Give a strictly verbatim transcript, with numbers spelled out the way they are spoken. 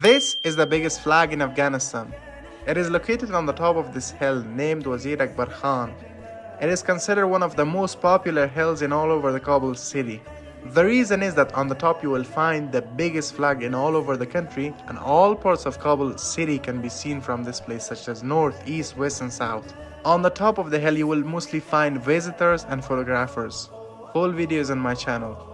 This is the biggest flag in Afghanistan. It is located on the top of this hill named Wazir Akbar Khan. It is considered one of the most popular hills in all over the Kabul city. The reason is that on the top you will find the biggest flag in all over the country, and all parts of Kabul city can be seen from this place, such as north, east, west and south. On the top of the hill you will mostly find visitors and photographers. Full videos on my channel.